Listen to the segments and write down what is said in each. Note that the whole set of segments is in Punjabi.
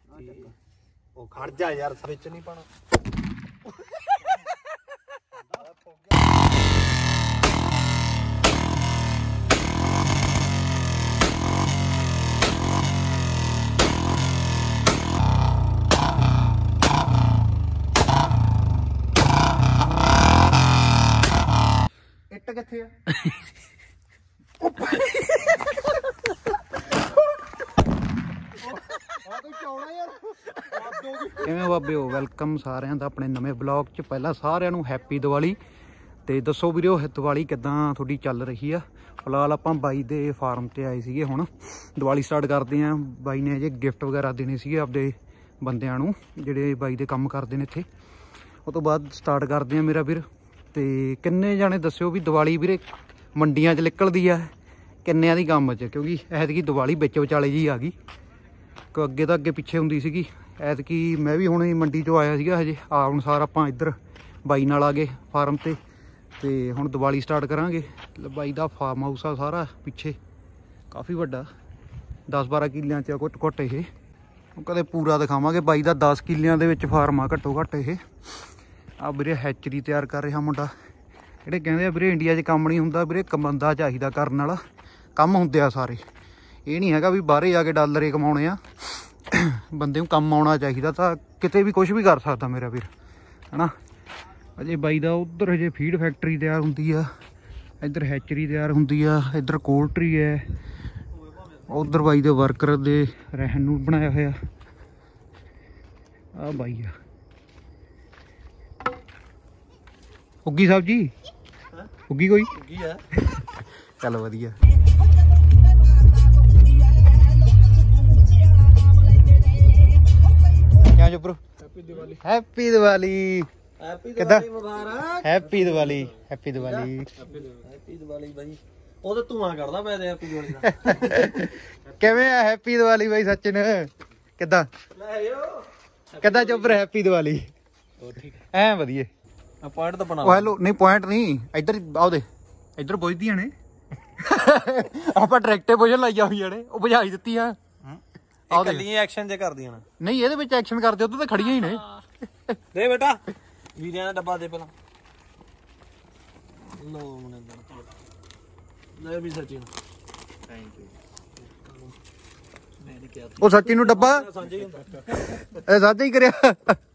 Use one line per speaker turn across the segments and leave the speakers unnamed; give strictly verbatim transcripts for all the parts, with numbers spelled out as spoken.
ਉਹ ਖੜ ਜਾ ਯਾਰ ਵਿੱਚ ਨਹੀਂ ਪਾਣਾ ਇੱਟ ਕਿੱਥੇ ਆ ਕਿਵੇਂ ਬਾਬਿਓ ਵੈਲਕਮ ਸਾਰਿਆਂ ਦਾ ਆਪਣੇ ਨਵੇਂ ਬਲੌਗ 'ਚ। ਪਹਿਲਾਂ ਸਾਰਿਆਂ ਨੂੰ ਹੈਪੀ ਦੀਵਾਲੀ। ਤੇ ਦੱਸੋ ਵੀਰੋ ਦੀਵਾਲੀ ਕਿੱਦਾਂ ਤੁਹਾਡੀ ਚੱਲ ਰਹੀ ਆ। ਫਿਲਹਾਲ ਆਪਾਂ ਬਾਈ ਦੇ ਫਾਰਮ ਤੇ ਆਏ ਸੀਗੇ, ਹੁਣ ਦੀਵਾਲੀ ਸਟਾਰਟ ਕਰਦੇ ਆਂ। ਬਾਈ ਨੇ ਅਜੇ ਗਿਫਟ ਵਗੈਰਾ ਦੇਣੇ ਸੀਗੇ ਆਪਦੇ ਬੰਦਿਆਂ ਨੂੰ ਜਿਹੜੇ ਬਾਈ ਦੇ ਕੰਮ ਕਰਦੇ ਨੇ ਇੱਥੇ। ਉਹ ਤੋਂ ਬਾਅਦ ਸਟਾਰਟ ਕਰਦੇ ਆਂ ਮੇਰਾ ਵੀਰ। ਤੇ ਕਿੰਨੇ ਜਾਣੇ ਦੱਸਿਓ ਵੀ ਦੀਵਾਲੀ ਵੀਰੇ ਮੰਡੀਆਂ 'ਚ ਨਿਕਲਦੀ ਆ ਕਿੰਨਿਆਂ ਦੀ ਕੰਮ 'ਚ, ਕਿਉਂਕਿ ਐਤਕੀ ਦੀਵਾਲੀ ਵਿੱਚ ਵਿਚਾਲੇ ਜੀ ਆ ਗਈ। ਅੱਗੇ ਤਾਂ ਅੱਗੇ ਪਿੱਛੇ ਹੁੰਦੀ ਸੀਗੀ, ਐਤਕੀ ਮੈਂ ਵੀ ਹੁਣ ਮੰਡੀ 'ਚੋਂ ਆਇਆ ਸੀਗਾ ਹਜੇ ਆਉਣ ਸਾਰ ਆਪਾਂ ਇੱਧਰ ਬਾਈ ਨਾਲ ਆ ਗਏ ਫਾਰਮ ਤੇ। ਤੇ ਹੁਣ ਦੀਵਾਲੀ ਸਟਾਰਟ ਕਰਾਂਗੇ। ਬਾਈ ਦਾ ਫਾਰਮ ਹਾਊਸ ਆ ਸਾਰਾ ਪਿੱਛੇ, ਕਾਫੀ ਵੱਡਾ, ਦਸ ਬਾਰਾਂ ਕਿੱਲਿਆਂ 'ਚ ਘੁੱਟ ਘੁੱਟ ਇਹ। ਕਦੇ ਪੂਰਾ ਦਿਖਾਵਾਂਗੇ। ਬਾਈ ਦਾ ਦਸ ਕਿੱਲਿਆਂ ਦੇ ਵਿੱਚ ਫਾਰਮ ਆ ਘੱਟੋ ਘੱਟ ਇਹ। ਆ ਵੀਰੇ ਹੈਚਰੀ ਤਿਆਰ ਕਰ ਰਿਹਾ ਮੁੰਡਾ। ਜਿਹੜੇ ਕਹਿੰਦੇ ਆ ਵੀਰੇ ਇੰਡੀਆ 'ਚ ਕੰਮ ਨਹੀਂ ਹੁੰਦਾ, ਵੀਰੇ ਇੱਕ ਬੰਦਾ ਚਾਹੀਦਾ ਕਰਨ ਵਾਲਾ। ਕੰਮ ਹੁੰਦੇ ਆ ਸਾਰੇ, ਇਹ ਨਹੀਂ ਹੈਗਾ ਵੀ ਬਾਹਰੇ ਜਾ ਕੇ ਡਾਲਰ ਹੀ ਕਮਾਉਣੇ ਆ। ਬੰਦੇ ਨੂੰ ਕੰਮ ਆਉਣਾ ਚਾਹੀਦਾ ਤਾਂ ਕਿਤੇ ਵੀ ਕੁਝ ਵੀ ਕਰ ਸਕਦਾ ਮੇਰਾ ਵੀਰ, ਹੈ ਨਾ। ਅਜੇ ਬਾਈ ਦਾ ਉੱਧਰ ਹਜੇ ਫੀਡ ਫੈਕਟਰੀ ਤਿਆਰ ਹੁੰਦੀ ਆ, ਇੱਧਰ ਹੈਚਰੀ ਤਿਆਰ ਹੁੰਦੀ ਆ, ਇੱਧਰ ਕੋਲਟਰੀ ਹੈ, ਉੱਧਰ ਬਾਈ ਦੇ ਵਰਕਰ ਦੇ ਰਹਿਣ ਨੂੰ ਬਣਾਇਆ ਹੋਇਆ। ਆ ਬਾਈ ਆ ਉੱਗੀ ਸਾਹਿਬ ਜੀ, ਉੱਗੀ ਕੋਈ ਉੱਗੀ ਆ। ਚੱਲ ਵਧੀਆ। ਕਿਆ ਜੋ bro happy Diwali. Happy Diwali. Happy Diwali ਮੁਬਾਰਕ। Happy Diwali. Happy Diwali. Happy Diwali ਬਾਈ। ਉਹ ਤਾਂ ਧੂਆਂ ਕਰਦਾ ਮੈਂ ਤੇ ਹੈਪੀ ਦੀਵਾਲੀ ਦਾ। ਕਿਵੇਂ ਆ ਹੈਪੀ ਦੀਵਾਲੀ ਬਾਈ ਸਚਿਨ? ਕਿੱਦਾਂ ਲੈ ਆਇਓ ਕਿੱਦਾਂ ਚੁੱਪ ਰਿਹਾ? ਹੈਪੀ ਦੀਵਾਲੀ। ਹੋਰ ਠੀਕ ਐ ਵਧੀਆ। ਆ ਪੁਆਇੰਟ ਤਾਂ ਬਣਾ ਲਓ। ਹੈਲੋ ਨਹੀਂ ਪੁਆਇੰਟ ਨਹੀਂ, ਇੱਧਰ ਆਉਦੇ ਇੱਧਰ ਪੁੱਜਦੀਆਂ ਨੇ। ਆਪਾਂ ਡਾਇਰੈਕਟੇ ਪੁੱਜਣ ਲਾਈਆਂ ਹੋਈਆਂ ਨੇ, ਉਹ ਬੁਝਾਈ ਦਿੱਤੀ ਆ। ਆਹ ਕੱਲੀਆਂ ਐਕਸ਼ਨ ਜੇ ਕਰਦੀਆਂ ਨੇ। ਨਹੀਂ ਇਹਦੇ ਵਿੱਚ ਐਕਸ਼ਨ ਕਰਦੇ, ਉਦੋਂ ਤਾਂ ਖੜੀਆਂ ਹੀ ਨੇ। ਦੇ ਬੇਟਾ ਵੀਰਿਆਂ ਦਾ ਡੱਬਾ ਦੇ ਪਹਿਲਾਂ। ਲੋ ਮਨਿੰਦਰ ਲੈ ਵੀ ਸਚਿਨ। Thank you. ਮੈਂ ਨਹੀਂ ਕਿਹਾ ਉਹ ਸਚਿਨ ਨੂੰ ਡੱਬਾ ਸਾਂਝਾ ਹੀ ਹੁੰਦਾ। ਇਹ ਸਾਂਝਾ ਹੀ ਕਰਿਆ।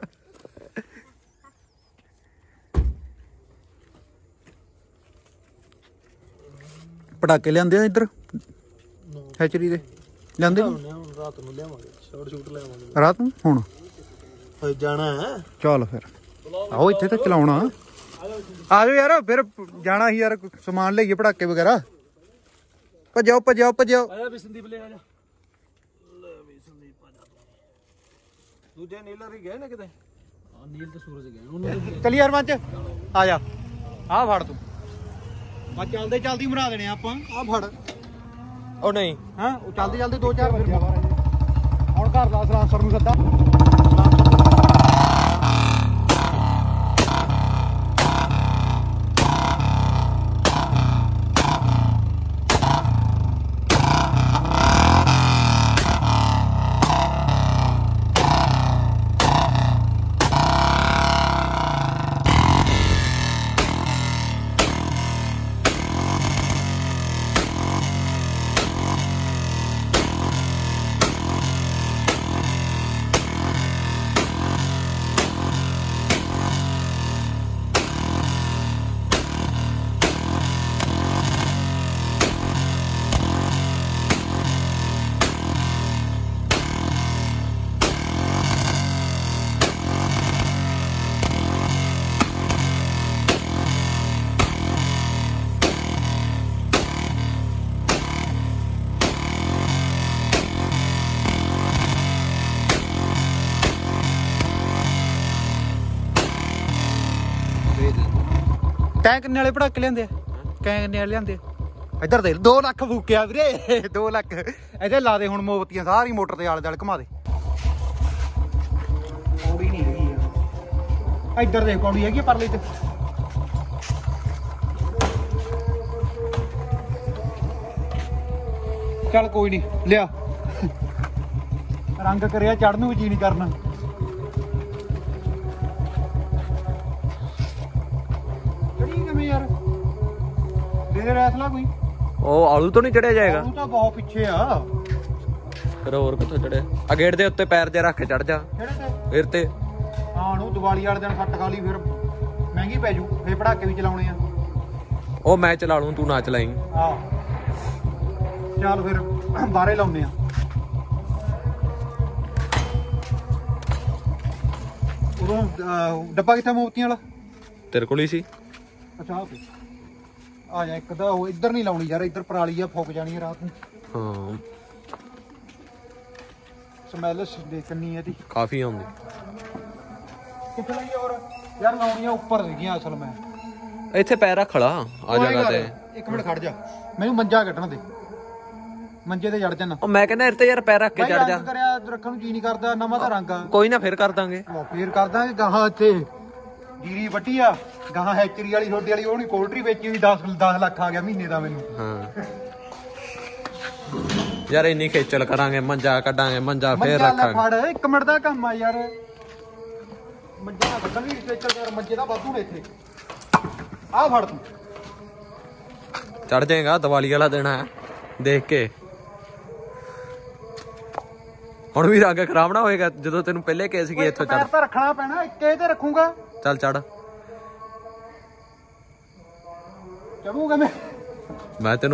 ਪਟਾਕੇ ਲਿਆਂਦੇ ਆ ਇੱਧਰ ਹੈਚਰੀ ਦੇ ਲਿਆਂਦੇ ਰਾਤ ਨੂੰ ਲਿਆਵਾਂਗੇ। ਸ਼ਾਰਟ ਸ਼ੂਟ ਲਿਆਵਾਂਗੇ ਰਾਤ ਨੂੰ। ਹੁਣ ਜਾਣਾ ਹੈ ਚੱਲ ਫਿਰ ਆਓ ਇੱਥੇ ਤਾਂ ਚਲਾਉਣਾ। ਆ ਜਾਓ ਯਾਰ, ਫਿਰ ਜਾਣਾ ਹੀ ਯਾਰ, ਸਮਾਨ ਲਈਏ ਪਟਾਕੇ ਵਗੈਰਾ। ਭੱਜੋ ਭੱਜੋ ਭੱਜੋ। ਸੰਦੀਪ ਲੈ ਆ ਜਾ। ਦੂਜੇ ਨੀਲਰ ਹੀ ਗਏ ਨੇ ਕਿਤੇ। ਨੀਲ ਤੇ ਸੂਰਜ ਗਏ। ਚੱਲ ਯਾਰ ਮੰਚ ਆ ਜਾ। ਆਹ ਫੜ ਤੂੰ। ਬਸ ਚੱਲਦੇ ਚੱਲਦੀ ਮਰਾ ਦੇਣੇ ਆਪਾਂ। ਆਹ ਫੜ। ਉਹ ਨਹੀਂ ਹਾਂ ਉਹ ਚੱਲਦੇ ਚੱਲਦੇ ਦੋ ਚਾਰ ਫਿਰ ਹੁਣ ਘਰ ਦਾ ਸਲਾਂਸਰ ਨੂੰ ਸੱਦਾ। ਕੈ ਕਿੰਨੇ ਵਾਲੇ ਪਟਾਕੇ ਲਿਆਂਦੇ ਆ? ਕੈ ਕਿੰਨੇ ਵਾਲੇ ਲਿਆਂਦੇ? ਇੱਧਰ ਦੇ ਦੋ ਲੱਖ ਫੂਕਿਆ ਵੀਰੇ। ਦੋ ਲੱਖ ਇਹਦੇ ਲਾ ਦੇ ਹੁਣ ਮੋਮਬੱਤੀਆਂ ਸਾਰੀ ਮੋਟਰ ਦੇ ਆਲੇ ਦੁਆਲੇ ਘੁਮਾ ਦੇ। ਪੌੜੀ ਨਹੀਂ ਹੈਗੀ ਇੱਧਰ ਦੇ, ਪੌੜੀ ਹੈਗੀ ਪਰਲੇ ਤੇ। ਚੱਲ ਕੋਈ ਨਹੀਂ ਲਿਆ। ਰੰਗ ਕਰਿਆ ਚੜ੍ਹਨ ਨੂੰ ਵੀ ਜੀ ਨਹੀਂ ਕਰਨਾ। ਚੜੀ ਕਿਵੇਂ ਯਾਰ ਦੇ ਦੇ ਰੈਸਲਾ ਕੋਈ।
ਉਹ ਆਲੂ ਤੋਂ ਨਹੀਂ ਚੜਿਆ ਜਾਏਗਾ?
ਆਲੂ ਤਾਂ ਬਹੁਤ ਪਿੱਛੇ ਆ।
ਫਿਰ ਹੋਰ ਕਿੱਥੋਂ ਚੜਿਆ? ਆ ਗੇਟ ਦੇ ਉੱਤੇ ਪੈਰ ਜੇ ਰੱਖ ਕੇ ਚੜ ਜਾ।
ਕਿਹੜੇ ਤੇ?
ਫਿਰ ਤੇ
ਹਾਂ ਨੂੰ ਦੀਵਾਲੀ ਵਾਲੇ ਦਿਨ ਸੱਟ ਖਾ ਲਈ ਫਿਰ ਮਹਿੰਗੀ ਪੈ ਜੂ। ਫੇਰ ਪੜਾਕੇ ਵੀ ਚਲਾਉਣੇ ਆ।
ਉਹ ਮੈਂ ਚਲਾ ਲੂੰ ਤੂੰ ਨਾ ਚਲਾਈ।
ਆਹ ਚੱਲ ਫਿਰ ਬਾਹਰੇ ਲਾਉਨੇ ਆ। ਉਦੋਂ ਡੱਬਾ ਕਿੱਥੇ ਮੋਮਬੱਤੀਆਂ ਵਾਲਾ?
ਤੇਰੇ ਕੋਲ ਹੀ ਸੀ।
ਅੱਛਾ ਆ ਆ ਜਾ। ਇੱਕ ਤਾਂ ਉਹ ਇੱਧਰ ਨਹੀਂ ਲਾਉਣੀ ਯਾਰ, ਇੱਧਰ ਪਰਾਲੀ ਆ ਫੁੱਕ ਜਾਣੀ ਆ ਰਾਤ ਨੂੰ।
ਹਾਂ
ਸਮੈਲ ਦੇ ਕਿੰਨੀ ਇਹਦੀ
ਕਾਫੀ ਆਉਂਦੀ।
ਕਿੱਥੇ ਲਾਈਏ ਹੋਰ ਯਾਰ? ਲਾਉਣੀਆਂ ਉੱਪਰ ਸੀਗੀਆਂ ਅਸਲ ਮੈਂ।
ਇੱਥੇ ਪੈਰ ਰੱਖ ਲਾ ਆ ਜਗ੍ਹਾ ਤੇ।
ਇੱਕ ਮਿੰਟ ਖੜ ਜਾ, ਮੈਨੂੰ ਮੰਜਾ ਕੱਢਣ ਦੇ। ਮੰਜੇ ਤੇ ਚੜ ਜਾਣਾ।
ਉਹ ਮੈਂ ਕਹਿੰਦਾ ਇੱਥੇ ਯਾਰ ਪੈਰ ਰੱਖ ਕੇ ਚੜ ਜਾ।
ਕਰਿਆ ਰੱਖਣ ਨੂੰ ਜੀ ਨਹੀਂ ਕਰਦਾ, ਨਵਾਂ ਤਾਂ ਰੰਗ ਆ।
ਕੋਈ ਨਾ ਫਿਰ ਕਰ ਦਾਂਗੇ।
ਫੇਰ ਕਰ ਦਾਂਗੇ। ਗਾਹਾਂ ਇੱਥੇ ਜੀਰੀ ਵੱਟੀ ਆ, ਗਾਹਾਂ ਹੈਚਰੀ ਵਾਲੀ ਛੋਟੀ ਵਾਲੀ ਉਹ ਨਹੀਂ ਪੋਲਟਰੀ ਵੇਚੀ ਵੀ ਦਸ ਦਸ ਲੱਖ ਆ ਗਿਆ ਮਹੀਨੇ ਦਾ ਮੈਨੂੰ।
ਹਾਂ ਯਾਰ ਇੰਨੀ ਖੇਚਲ ਕਰਾਂਗੇ, ਮੰਜਾ ਕੱਢਾਂਗੇ, ਮੰਜਾ ਫੇਰ ਰੱਖਾਂਗੇ।
ਫੜ ਇੱਕ ਮਿੰਟ ਦਾ ਕੰਮ ਆ ਯਾਰ। ਮੰਜੇ ਦਾ ਕੱਢਣ ਦੀ ਖੇਚਲ ਕਰ, ਮੰਜੇ ਦਾ ਵਾਧੂ ਨੇ ਇੱਥੇ। ਆਹ ਫੜ ਤੂੰ
ਚੜ ਜਾਏਗਾ। ਦੀਵਾਲੀ ਵਾਲਾ ਦਿਨ ਹੈ ਦੇਖ ਕੇ। ਹੁਣ ਵੀ ਰੰਗ ਖਰਾਬ ਨਾ ਹੋਏਗਾ ਜਦੋਂ ਤੈਨੂੰ ਪਹਿਲੇ ਕਿਹਾ ਸੀ ਕਿ ਇੱਥੋਂ ਚੜ।
ਤਾਂ ਰੱਖਣਾ ਪੈਣਾ, ਇੱਕੇ ਤੇ ਰੱਖੂਗਾ।
ਚੱਲ ਚੜ।
ਚੜੂਗਾ ਮੈਂ
ਮੈਂ ਤੈਨੂੰ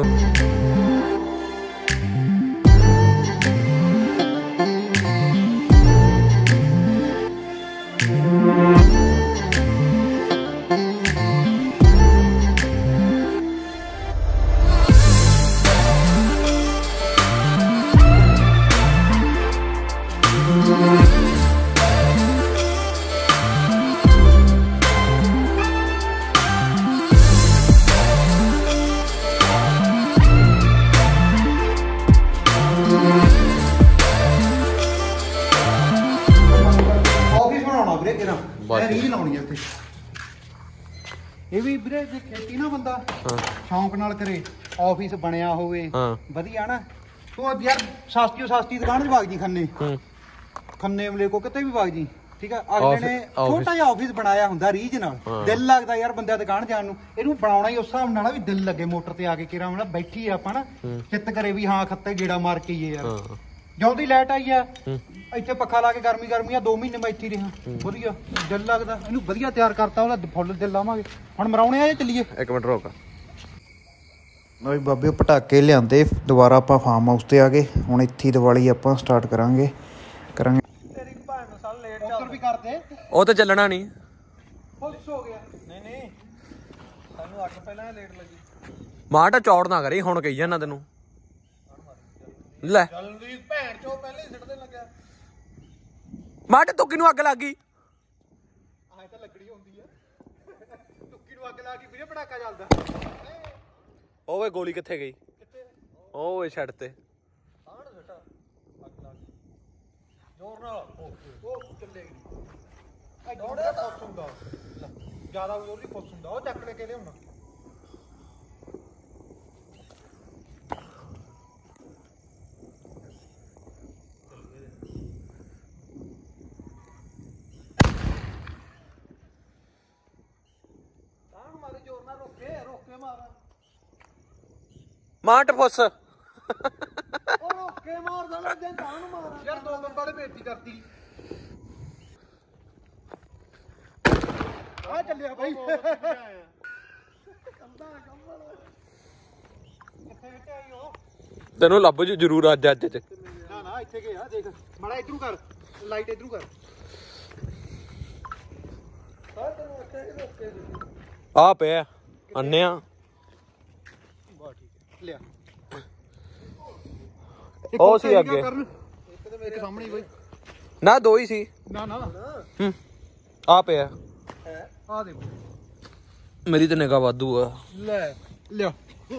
ਰੀਲ ਲਾਉਣੀ ਆ ਇੱਥੇ। ਇਹ ਵੀ ਵੀਰੇ ਜੇ ਖੇਤੀ ਨਾ ਬੰਦਾ ਸ਼ੌਂਕ ਨਾਲ ਕਰੇ, ਆਫਿਸ ਬਣਿਆ ਹੋਵੇ ਵਧੀਆ ਨਾ, ਤੂੰ ਯਾਰ ਸਸਤੀ ਸਸਤੀ ਦੁਕਾਨ ਚ ਵਗ ਜੀ। ਖੰਨੇ ਖੰਨੇ ਮਲੇ ਕੋ ਕਿਤੇ ਵੀ ਵਗ ਜੀ, ਠੀਕ ਆ। ਅਗਲੇ ਨੇ ਛੋਟਾ ਜਿਹਾ ਆਫਿਸ ਬਣਾਇਆ ਹੁੰਦਾ ਰੀਝ ਨਾਲ, ਦਿਲ ਲੱਗਦਾ ਯਾਰ ਬੰਦਿਆਂ ਦੁਕਾਨ ਜਾਣ ਨੂੰ। ਇਹਨੂੰ ਬਣਾਉਣਾ ਹੀ ਉਸ ਹਿਸਾਬ ਨਾਲ ਵੀ ਦਿਲ ਲੱਗੇ ਮੋਟਰ ਤੇ ਆ ਕੇ ਕਿਰਾ ਮਤਲਬ ਬੈਠੀ ਆਪਾਂ ਨਾ ਚਿੱਤ ਕਰੇ ਵੀ ਹਾਂ ਖੱਤੇ ਗੇੜਾ ਮਾਰ ਕੇ ਆਈਏ ਯਾਰ। ਜਦੋਂ ਦੀ ਲਾਈਟ ਆਈ ਆ ਇੱਥੇ ਪੱਖਾ ਲਾ ਕੇ ਗਰਮੀ ਗਰਮੀ ਆ ਦੋ ਮਹੀਨੇ ਮੈਂ ਇੱਥੇ ਰਿਹਾ। ਵਧੀਆ ਦਿਲ ਲੱਗਦਾ। ਇਹਨੂੰ ਵਧੀਆ ਤਿਆਰ ਕਰਤਾ, ਉਹਦਾ ਫੁੱਲ ਦਿਲ ਲਾਵਾਂਗੇ। ਹੁਣ ਮਰਾਉਣੇ ਆ ਜਾਂ ਚੱਲੀਏ?
ਇੱਕ ਮਿੰਟ ਰੁਕ।
ਲਓ ਬਾਬੇ ਪਟਾਕੇ ਲਿਆਂਦੇ, ਦੁਬਾਰਾ ਆਪਾਂ ਫਾਰਮ ਹਾਊਸ ਤੇ ਆ ਗਏ। ਹੁਣ ਇੱਥੇ ਦੀਵਾਲੀ ਆਪਾਂ ਸਟਾਰਟ ਕਰਾਂਗੇ ਕਰਾਂਗੇ ਤੇਰੀ ਭੈਣ ਨੂੰ ਸਾਲ ਲੇਟ ਚੱਲ ਵੀ ਕਰਦੇ। ਉਹ
ਤਾਂ ਚੱਲਣਾ ਨਹੀਂ।
ਪੁਲਿਸ ਹੋ ਗਿਆ। ਨਹੀਂ ਨਹੀਂ ਸਾਨੂੰ ਅੱਠ ਪਹਿਲਾਂ ਲੇਟ ਲੱਗੀ।
ਮਾਟਾ ਚੌੜ ਨਾ ਕਰੀ ਹੁਣ ਕਹੀ ਜਾਂਦਾ ਤੈਨੂੰ। ਲੈ
ਜਲਦੀ ਭੈਣ ਚੋ ਪਹਿਲੇ ਹੀ ਸਿੱਟਦੇ ਲੱਗਿਆ।
ਮਾਟੇ ਤੁੱਕੀ ਨੂੰ ਅੱਗ ਲੱਗ ਗਈ।
ਆਹ ਤਾਂ ਲੱਗਣੀ ਹੁੰਦੀ ਆ। ਤੁੱਕੀ ਨੂੰ ਅੱਗ ਲਾ ਕੇ ਵੀਰੇ ਪਟਾਕਾ ਚੱਲਦਾ।
ਓਏ ਗੋਲੀ ਕਿੱਥੇ ਗਈ?
ਕਿੱਥੇ?
ਓਏ ਛੱਡ ਤੇ।
ਆਣ ਸੱਟਾ ਅੱਗ ਲਾ ਕੇ ਜ਼ੋਰ ਨਾਲ ਉਹ ਚੱਲੇਗੀ। ਐ ਦੌੜਿਆ ਤਾਂ ਫੁੱਸ ਹੁੰਦਾ। ਜ਼ਿਆਦਾ ਜ਼ੋਰ ਨਹੀਂ ਫੁੱਸ ਹੁੰਦਾ। ਉਹ ਚੱਕ ਲੈ ਕੇ ਲਿਆਉਣਾ।
ਮਾਟ ਫੁੱਸ।
ਉਹ ਰੋਕੇ ਮਾਰਦਾ ਨਾ ਜਾਂ ਤਾਂ ਨੂੰ ਮਾਰ ਯਾਰ। ਦੋ ਬੰਬਾਂ ਨੇ ਬੇਇੱਜ਼ਤੀ ਕਰਤੀ। ਆ ਚੱਲਿਆ ਬਾਈ। ਕੰਦਾ ਕੰਬਲ ਕਿੱਥੇ ਕਿੱਥੇ ਆਈ ਉਹ?
ਤੈਨੂੰ ਲੱਭ ਜੂ ਜ਼ਰੂਰ ਅੱਜ ਅੱਜ ਚ।
ਨਾ ਨਾ ਇੱਥੇ ਗਿਆ ਦੇਖ ਮਾੜਾ ਇਧਰੋਂ ਕਰ, ਲਾਈਟ ਇਧਰੋਂ ਕਰ। ਸਾਰ ਤੈਨੂੰ ਇੱਥੇ ਰੋਕੇ
ਆ ਪਿਆ ਅੰਨਿਆ।
ਬਾ ਠੀਕ ਲਿਆ।
ਉਹ ਸੀ ਅੱਗੇ।
ਇੱਕ ਤੇ ਮੇਰੇ ਸਾਹਮਣੇ ਬਾਈ।
ਨਾ ਦੋ ਹੀ ਸੀ।
ਨਾ ਨਾ
ਹੂੰ ਆ ਪਿਆ।
ਆ ਦੇ
ਮੇਰੀ ਤੇ ਨਿਗਾਹ ਵਾਧੂ ਆ।
ਲੈ ਲਿਆ।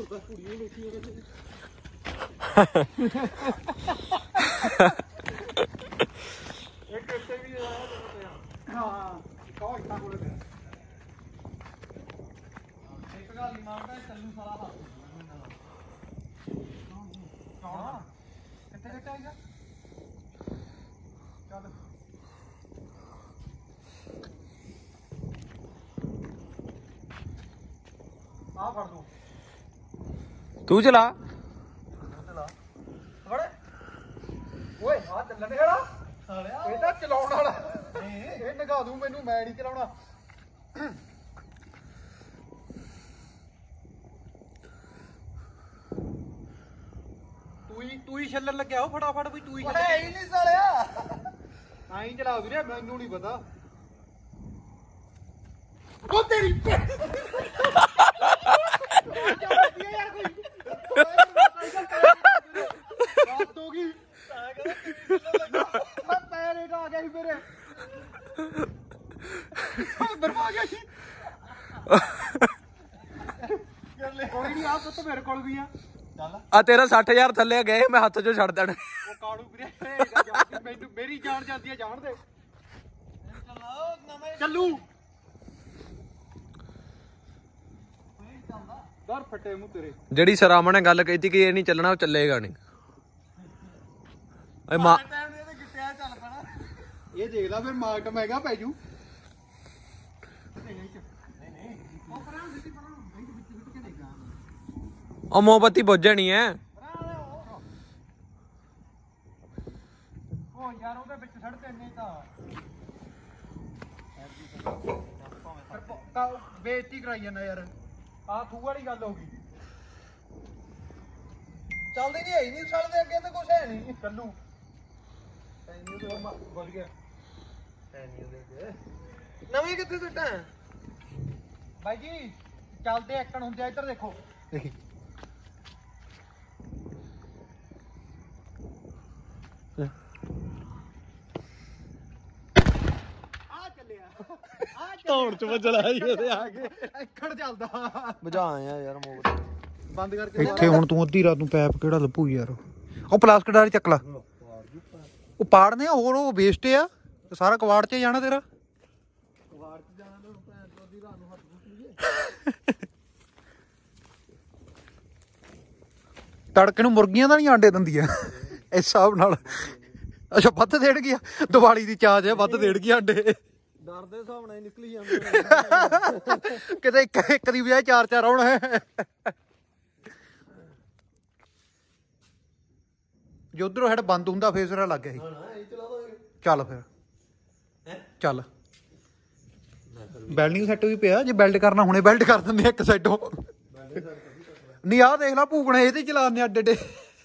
ਇੱਕ ਇੱਥੇ ਵੀ ਹਾਂ ਕੌਣ ਤਾਂ ਕੋਲ ਪਿਆ। ਇੱਕ ਗੱਲ ਨਹੀਂ ਮਾਰਦਾ ਤੈਨੂੰ ਸਾਰਾ ਹੱਥ ਕਿੱਥੇ ਕਿੱਥੇ ਆਈਗਾ? ਆ ਫੜ ਤੂੰ
ਤੂੰ ਚਲਾ
ਚਲਾ ਫੜ ਓਏ ਆ ਚੱਲਣ ਵਾਲਾ ਸਾਲਿਆ ਇਹ ਤਾਂ ਚਲਾਉਣ ਵਾਲਾ ਇਹ ਨਗਾ ਦੂੰ ਮੈਨੂੰ ਮੈਂ ਨਹੀਂ ਚਲਾਉਣਾ ਤੂੰ ਹੀ ਤੂੰ ਹੀ ਛੱਲਣ ਲੱਗਿਆ ਉਹ ਫਟਾਫਟ ਵੀ ਤੂੰ ਹੀ ਛੱਲ ਹੀ ਨਹੀਂ ਸਾਲਿਆ ਆਈ ਚਲਾ ਵੀਰੇ ਮੈਨੂੰ ਨਹੀਂ ਪਤਾ ਉਹ ਤੇਰੀ ਯਾਰ ਕੋਈ ਰਾਤ ਹੋ ਗਈ ਮੈਂ ਪੈਰ ਹੀ ਆ ਗਿਆ ਸੀ ਮੇਰੇ ਬਰਬਾ ਗਿਆ ਸੀ ਕਰ ਲੈ ਕੋਈ ਨਹੀਂ ਆ ਪੁੱਤ ਮੇਰੇ ਕੋਲ ਵੀ ਆ ਚੱਲ
ਆ ਤੇਰਾ ਸੱਠ ਹਜ਼ਾਰ ਥੱਲੇ ਗਏ ਮੈਂ ਹੱਥ ਚੋਂ ਛੱਡ ਦੇਣ
ਉਹ ਕਾੜੂ ਵੀਰੇ ਮੈਨੂੰ ਮੇਰੀ ਜਾਨ ਜਾਂਦੀ ਹੈ ਜਾਣ ਦੇ ਚੱਲੂ ਦਰ ਫਟੇ ਮੂੰਹ ਤੇਰੇ
ਜਿਹੜੀ ਸਰਾਮਾ ਨੇ ਗੱਲ ਕਹੀ ਤੀ ਕਿ ਇਹ ਨਹੀਂ ਚੱਲਣਾ ਉਹ ਚੱਲੇਗਾ ਨਹੀਂ ਓਏ ਮਾਂ
ਇਹ ਦੇਖਦਾ ਫਿਰ ਮਾਰਟ ਮਹਿੰਗਾ ਪੈ ਜੂ
ਉਹ ਮੋਮਬੱਤੀ ਬੁੱਝ ਜਾਣੀ ਐ
ਉਹ ਯਾਰ ਉਹਦੇ ਵਿੱਚ ਛੱਡਦੇ ਨਹੀਂ ਤਾਂ ਬੇਇੱਜ਼ਤੀ ਕਰਾਈ ਜਾਂਦਾ ਯਾਰ ਆ ਥੂ ਵਾਲੀ ਗੱਲ ਹੋ ਗਈ ਚੱਲਦੇ ਨਹੀਂ ਹੈ ਨਹੀਂ ਚੱਲਦੇ ਅੱਗੇ ਤਾਂ ਕੁਛ ਹੈ ਨਹੀਂ ਚੱਲੂ ਬੋਲ ਗਿਆ ਨਵੇਂ ਕਿੱਥੇ ਸੁੱਟਾਂ ਬਾਈ ਜੀ ਚੱਲਦੇ ਐਕਣ ਹੁੰਦੇ ਆ ਇੱਧਰ ਦੇਖੋ ਦੇਖੀ ਆ ਚੱਲਿਆ ਆ
ਧੌਣ ਚ ਵੱਜਣਾ ਜੀ ਉਹਦੇ ਆ ਕੇ
ਐਕਣ ਚੱਲਦਾ
ਬੁਝਾ ਆਇਆ ਯਾਰ ਮੋਬਾਈਲ
ਬੰਦ ਕਰਕੇ ਇੱਥੇ ਹੁਣ ਤੂੰ ਅੱਧੀ ਰਾਤ ਨੂੰ ਪੈਪ ਕਿਹੜਾ ਲੱਭੂ ਯਾਰ ਉਹ ਪਲਾਸਟਿਕ ਡਾਰੀ ਚੱਕ ਲਾ ਉਹ ਪਾੜਨੇ ਆ ਹੋਰ ਉਹ ਵੇਸਟ ਆ ਸਾਰਾ ਕਵਾੜ 'ਚ ਜਾਣਾ ਤੇਰਾ ਕਵਾੜ 'ਚ ਜਾਣਾ ਤੇ ਭੈਣ ਤੋਂ ਅੱਧੀ ਰਾਤ ਨੂੰ ਹੱਥ ਫੁੱਟੀਏ ਤੜਕੇ ਨੂੰ ਮੁਰਗੀਆਂ ਦਾ ਨਹੀਂ ਆਂਡੇ ਦਿੰਦੀਆਂ ਇਸ ਹਿਸਾਬ ਨਾਲ ਅੱਛਾ ਵੱਧ ਦੇਣ ਗਿਆ ਦੀਵਾਲੀ ਦੀ ਚਾਹ ਹੈ ਵੱਧ ਦੇਣ ਗਿਆ ਆਂਡੇ
ਡਰ ਦੇ ਹਿਸਾਬ ਨਾਲ ਨਿਕਲੀ ਜਾਂਦੇ
ਕਿਤੇ ਇੱਕ ਇੱਕ ਦੀ ਬਜਾਏ ਚਾਰ ਚਾਰ ਆਉਣ ਜੇ ਉਧਰੋਂ ਹੈਡ ਬੰਦ ਹੁੰਦਾ ਫੇਰ ਸਿਰਾ ਲੱਗ ਗਿਆ ਸੀ ਚੱਲ ਫਿਰ ਚੱਲ ਬੈਲਡਿੰਗ ਸੈੱਟ ਵੀ ਪਿਆ ਜੇ ਬੈਲਟ ਕਰਨਾ ਹੁਣੇ ਬੈਲਟ ਕਰ ਦਿੰਦੇ ਆ ਇੱਕ ਸਾਈਡੋਂ ਨਹੀਂ ਆਹ ਦੇਖ ਲਾ ਭੂਕਣੇ ਇਹ ਤੇ ਚਲਾਉਂਦੇ ਅੱਡੇ ਅੱਡੇ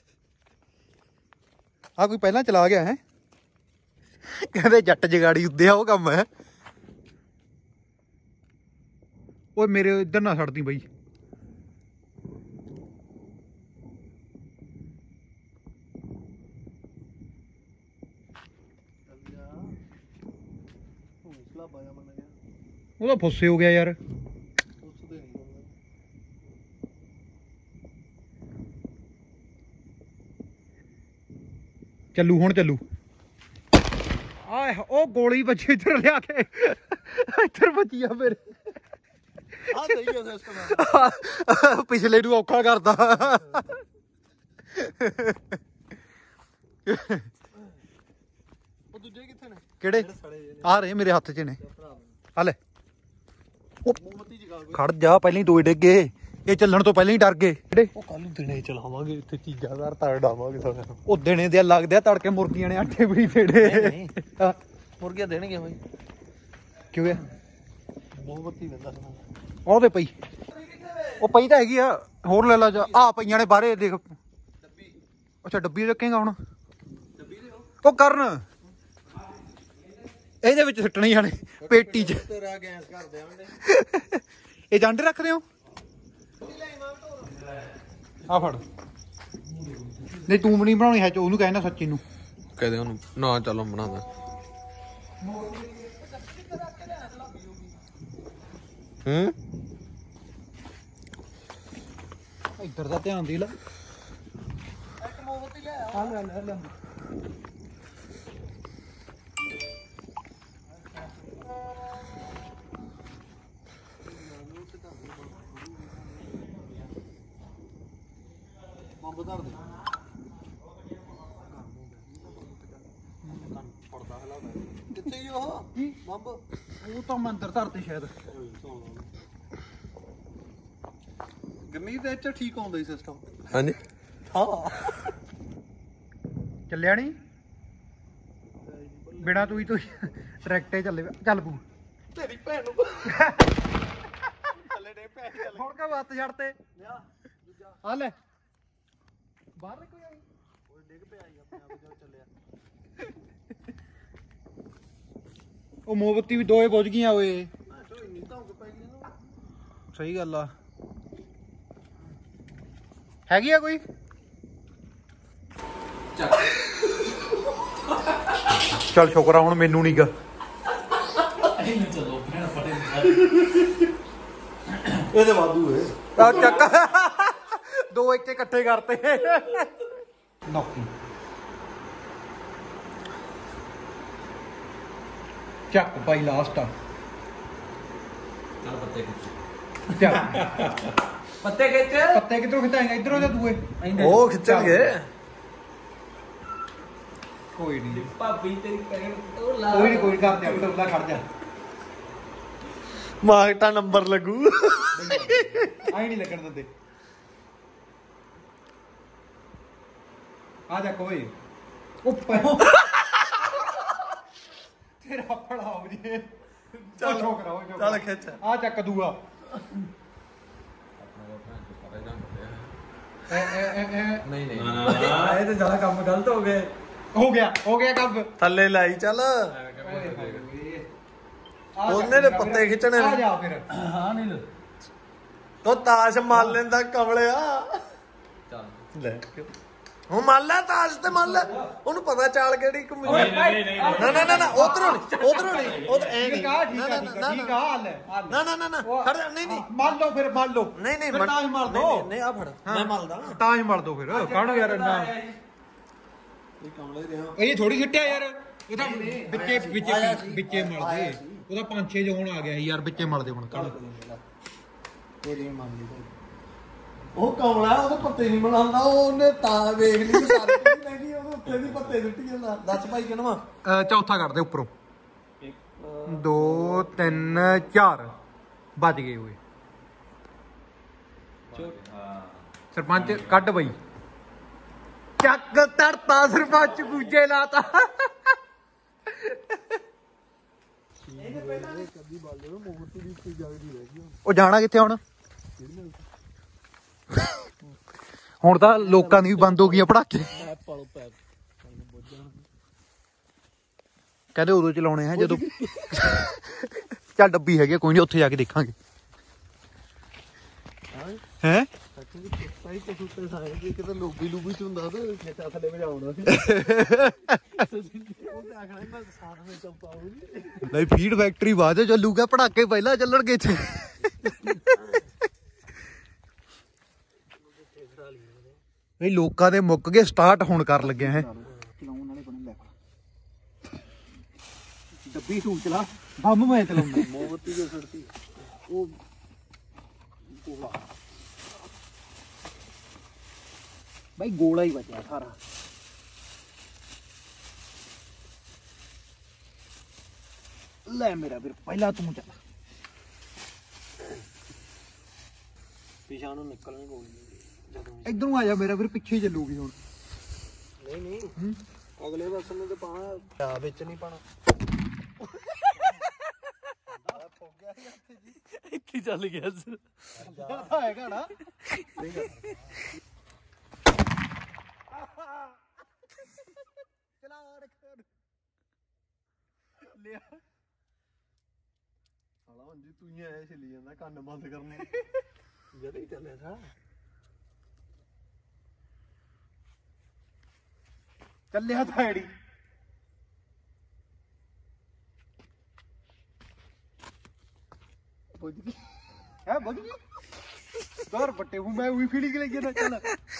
ਆ ਕੋਈ ਪਹਿਲਾਂ ਚਲਾ ਗਿਆ ਹੈ ਕਹਿੰਦੇ ਜੱਟ ਜਗਾੜੀ ਉੱਦੇ ਆ ਉਹ ਕੰਮ ਹੈ ਓਏ ਮੇਰੇ ਇੱਧਰ ਨਾ ਛੱਡਦੀ ਬਈ ਉਹਦਾ ਫੁੱਸੇ ਹੋ ਗਿਆ ਯਾਰ ਚੱਲੂ ਹੁਣ ਚੱਲੂ ਆਏ ਉਹ ਗੋਲੀ ਵੱਜੀ ਇੱਧਰ ਲਿਆ ਕੇ ਇੱਧਰ ਵੱਜੀ ਆ ਮੇਰੇ
ਆ ਸਹੀ ਹੈ ਸਿਸਟਮ
ਪਿਛਲੇ ਨੂੰ ਔਖਾ ਕਰਦਾ
ਉਹ ਦੂਜੇ ਕਿੱਥੇ ਨੇ
ਕਿਹੜੇ ਆ ਰਹੇ ਮੇਰੇ ਹੱਥ 'ਚ ਨੇ ਆ ਲੈ
ਮੋਮਬੱਤੀ ਜਗਾ
ਖੜ ਜਾ ਪਹਿਲਾਂ ਹੀ ਦੋ ਡਿੱਗੇ ਇਹ ਚੱਲਣ ਤੋਂ ਪਹਿਲਾਂ ਹੀ ਡਰ ਗਏ ਕਿਹੜੇ
ਉਹ ਕੱਲ ਨੂੰ ਦਿਨੇ ਚਲਾਵਾਂਗੇ ਇੱਥੇ ਚੀਜ਼ਾਂ ਦਾ ਤੜ ਡਾਵਾਂਗੇ ਸਾਰਿਆਂ ਨੂੰ
ਉਹ ਦਿਨੇ ਦੇ ਲੱਗਦੇ ਆ ਤੜਕੇ ਮੁਰਗੀਆਂ ਨੇ ਆਟੇ ਵੀ ਫੇੜੇ
ਮੁਰਗੀਆਂ ਦੇਣਗੇ ਬਾਈ
ਕਿਉਂ ਹੈ
ਮੋਮਬੱਤੀ ਦਿੰਦਾ
ਉਹਦੇ ਪਈ ਉਹ ਪਈ ਤਾਂ ਹੈਗੀ ਆ ਹੋਰ ਲੈ ਲਾ ਜਾ ਆ ਪਈਆਂ ਨੇ ਬਾਹਰੇ ਦੇਖ ਅੱਛਾ ਡੱਬੀ ਰੱਖੇਗਾ ਹੁਣ ਉਹ ਕਰਨ ਇਹਦੇ ਵਿੱਚ ਸੁੱਟਣੇ ਜਾਣੇ ਪੇਟੀ 'ਚ
ਤੇਰਾ ਗੈਸ ਕਰ ਦੇਵਾਂਗੇ
ਇਹ ਜਾਂਡੇ ਰੱਖਦੇ ਹੋ ਆ ਫੜ ਨਹੀਂ ਤੂੰ ਵੀ ਨਹੀਂ ਬਣਾਉਣੀ ਹੈ ਉਹਨੂੰ ਕਹਿਣਾ ਸੱਚੀ ਨੂੰ
ਕਹਦੇ ਉਹਨੂੰ ਨਾ ਚੱਲੋ ਬਣਾਦਾ ਹੂੰ
ਇੱਧਰ ਦਾ ਧਿਆਨ ਦੇ ਲੈ
ਇੱਕ ਮੋਮਬੱਤੀ ਲੈ
ਆ ਲੈ ਲੈ ਲੈ
ਬੰਬ ਧਰ ਦੇ ਕਿੱਥੇ ਹੀ ਉਹ ਬੰਬ
ਉਹ ਤਾਂ ਮੈਂ ਅੰਦਰ ਧਰਤੇ ਸ਼ਾਇਦ
ਗਰਮੀ ਦੇ ਵਿੱਚ ਠੀਕ ਆਉਂਦਾ ਹੀ ਸਿਸਟਮ
ਹਾਂਜੀ
ਹਾਂ
ਚੱਲਿਆ ਨਹੀਂ ਬਿਨਾ ਤੂੰ ਹੀ ਤੂੰ ਟਰੈਕਟਰ ਚੱਲੇ ਚੱਲ ਪੂ
ਤੇਰੀ ਭੈਣ ਨੂੰ ਥੱਲੇ ਡੇ ਭੈਣ ਚੱਲ
ਹੁਣ ਕਾ ਵੱਤ ਛੱਡ ਤੇ ਆ ਲੈ ਬਾਹਰ ਨਿਕਲ ਆਈ
ਉਹ ਡਿੱਗ ਪਿਆ ਹੀ ਆਪਣੇ ਆਪ ਜਦੋਂ ਚੱਲਿਆ
ਉਹ ਮੋਮਬੱਤੀ ਵੀ ਦੋਏ ਬੁੱਝ ਗਈਆਂ ਓਏ
ਮੈਂ ਸੋ ਇੰਨੀ ਧੌਂਕ ਪੈ ਗਈ ਇਹਨੂੰ
ਸਹੀ ਗੱਲ ਆ ਹੈਗੀ ਆ ਕੋਈ ਚੱਲ ਸ਼ੁਕਰ ਆ ਹੁਣ ਮੈਨੂੰ ਨੀ ਗਾ
ਇਹਦੇ ਵਾਧੂ ਏ
ਆ ਚੱਕ ਦੋ ਇੱਕੇ ਇਕੱਠੇ ਕਰਤੇ ਨੌਕੀ ਚੱਕ ਭਾਈ ਲਾਸਟ ਆ
ਚੱਲ ਪੱਤੇ
ਚੱਕ
ਪੱਤੇ ਖਿੱਚ
ਪੱਤੇ ਕਿੱਧਰੋਂ ਖਿਚਾਏਗਾ ਇਧਰੋਂ ਜਾਂ ਦੂਏ
ਉਹ ਖਿੱਚਣਗੇ
ਕੋਈ ਨਹੀਂ
ਭਾਬੀ ਤੇਰੀ ਪੈਣ
ਕੋਈ ਨਹੀਂ ਕੋਈ ਕਰਦੇ ਆਪੇ ਉਹਦਾ ਖੜ ਜਾ
ਮਾਰਟਾ ਨੰਬਰ ਲੱਗੂ
ਆਈ ਨਹੀਂ ਲੱਗਣ ਦਿੰਦੇ ਆ ਜਾ ਕੋਈ ਉੱਪਰ ਤੇਰਾ ਫੜਾਓ ਜੀ ਚੱਲ ਛੋਕਰਾ ਹੋ
ਚੱਲ ਖਿੱਚ
ਆ ਚੱਕ ਦੂਆ ਐ ਐ ਐ
ਨਹੀਂ ਨਹੀਂ
ਇਹ ਤੇ ਜ਼ਿਆਦਾ ਕੰਮ ਗਲਤ ਹੋ ਗਏ
ਹੋ ਗਿਆ ਹੋ ਗਿਆ ਕੰਮ
ਥੱਲੇ ਲਾਈ ਚੱਲ ਉਹਨੇ ਦੇ ਪੱਤੇ ਖਿੱਚਣੇ
ਆ ਜਾ ਫਿਰ
ਹਾਂ ਨਹੀਂ
ਤੋ ਤਾਸ਼ ਮੰਨ ਲੈਂਦਾ ਕਮਲਿਆ
ਚੱਲ
ਲੈ ਹੁਣ ਮੰਨ ਲੈ ਤਾਸ਼ ਤੇ ਮੰਨ ਲੈ ਉਹਨੂੰ ਪਤਾ ਚਾਲ ਕਿਹੜੀ ਘੁੰਮੀ ਨਾ ਨਾ ਨਾ ਨਾ ਉਧਰੋਂ ਨਹੀਂ ਉਧਰੋਂ ਨਹੀਂ ਉਧਰ ਐ ਨਹੀਂ
ਠੀਕ ਆ ਠੀਕ ਆ ਠੀਕ ਆ ਠੀਕ ਆ ਆ ਲੈ ਆ ਲੈ।
ਨਾ ਨਾ ਨਾ ਨਾ ਖੜ ਜਾ ਨਹੀਂ ਨਹੀਂ
ਮੰਨ ਲਓ ਫਿਰ ਮੰਨ ਲਓ
ਨਹੀਂ ਨਹੀਂ
ਫਿਰ ਤਾਂ ਹੀ ਮਰ ਦੋ
ਨਹੀਂ ਆ ਫੜ ਮੈਂ ਮਲਦਾ
ਤਾਂ ਹੀ ਮਰ ਦੋ ਫਿਰ ਕਾਹਨੂੰ ਯਾਰ ਇੰਨਾ
ਇਹ ਕਮਲੇ ਰਿਹਾ
ਇਹ ਥੋੜੀ ਛਿੱਟਿਆ ਯਾਰ ਇਹ ਤਾਂ ਵਿੱਚੇ ਵਿੱਚੇ ਵਿੱਚੇ ਮਲਦੇ ਉਹਦਾ ਪੰਜ ਛੇ ਜੋਨ ਆ ਗਿਆ ਸੀ ਯਾਰ ਵਿੱਚੇ ਮਲਦੇ ਹੁਣ ਕੱਲ
ਤੇਰੀ ਮੰਨ ਲਈ ਉਹ ਕਮਲਾ ਉਹਦੇ ਪੱਤੇ ਨਹੀਂ ਬਣਾਉਂਦਾ ਉਹਨੇ ਤਾਂ ਵੇਖ ਲਈ ਸਾਰੇ ਕੁਝ ਨਹੀਂ ਉਹਦੇ ਉੱਤੇ ਵੀ ਪੱਤੇ ਸੁੱਟੀ ਜਾਂਦਾ ਦੱਸ ਭਾਈ ਕਿਨਵਾ
ਚੌਥਾ ਕਰਦੇ ਉੱਪਰੋਂ ਦੋ ਤਿੰਨ ਚਾਰ ਵੱਜ ਗਏ ਓਏ ਸਰਪੰਚ ਕੱਢ ਬਈ ਚੱਕ ਤੜਤਾ ਸਰਪੰਚ ਗੂਜੇ ਲਾਤਾ ਉਹ ਜਾਣਾ ਕਿੱਥੇ ਹੁਣ ਹੁਣ ਤਾਂ ਲੋਕਾਂ ਦੀ ਵੀ ਬੰਦ ਹੋ ਗਈਆਂ ਪੜਾਕੇ ਕਹਿੰਦੇ ਉਦੋਂ ਚਲਾਉਣੇ ਆ ਜਦੋਂ ਚੱਲ ਡੱਬੀ ਹੈਗੀ ਕੋਈ ਨਹੀਂ ਉੱਥੇ ਜਾ ਕੇ ਦੇਖਾਂਗੇ ਹੈ
ਭਾਈ ਕਸੂਤੇ ਸਾਰੇ ਕਿ ਕਿਤੇ ਲੋਬੀ ਲੂਬੀ ਚ ਹੁੰਦਾ ਤੇ ਖੇਤਾਂ ਥੱਲੇ ਵਜਾਉਣਾ ਸੀ ਉਹਦੇ ਆਖਣਾ ਮੈਂ ਸਾਥ ਵਿੱਚ ਚੰਪਾਉਂਗੀ
ਨਹੀਂ ਫੀਡ ਫੈਕਟਰੀ ਬਾਅਦ ਚ ਚੱਲੂਗਾ ਪੜਾਕੇ ਪਹਿਲਾਂ ਚੱਲਣਗੇ ਇੱਥੇ ਇਹ ਲੋਕਾਂ ਦੇ ਮੁੱਕ ਗਏ ਸਟਾਰਟ ਹੁਣ ਕਰ ਲੱਗਿਆ ਹੈ ਚਲਾਉਣ ਵਾਲੇ ਬਣੇ ਲੈ ਡੱਬੀ ਤੂੰ ਚਲਾ ਬੰਮ ਮੈਂ ਚਲਾਉਂਦਾ
ਮੋਮਬੱਤੀ ਜੋ ਛੱਡਤੀ ਉਹ ਗੋਲਾ
ਬਾਈ ਗੋਲਾ ਹੀ ਬਚਿਆ ਸਾਰਾ ਲੈ ਮੇਰਾ ਵੀਰ ਪਹਿਲਾਂ ਤੂੰ ਚੱਲ
ਪਿਛਾਂ ਨੂੰ ਨਿਕਲਣੀ ਗੋਲੀ ਜਦੋਂ
ਇਧਰੋਂ ਆ ਜਾ ਮੇਰਾ ਵੀਰ ਪਿੱਛੇ ਹੀ ਚੱਲੂਗੀ ਹੁਣ
ਨਹੀਂ ਨਹੀਂ ਅਗਲੇ ਪਾਸੇ ਨੂੰ ਤੇ ਪਾਣਾ ਆ ਵਿੱਚ ਨਹੀਂ ਪਾਣਾ
ਇੱਥੇ ਚੱਲ ਗਿਆ
ਜਿਆਦਾ ਹੈਗਾ ਨਾ ਚਲਾ ਲਿਆ
ਸਾਲਾ ਹੁਣ ਜੀ ਤੂੰ ਹੀ ਐ ਛਿੱਲੀ ਜਾਂਦਾ ਕੰਨ ਬੰਦ ਕਰਨੇ ਜਦ ਹੀ ਚੱਲਿਆ ਸਾ
ਚੱਲਿਆ ਤਾਂ ਐੜੀ
ਪੁੱਜ ਗਈ
ਹੈ ਬੁੱਝ ਗਈ ਦੋਰ ਬੱਟੇ ਹੂੰ ਮੈਂ ਉਹੀ ਫੀਲਿੰਗ ਲਈ ਜਾਂਦਾ ਚੱਲ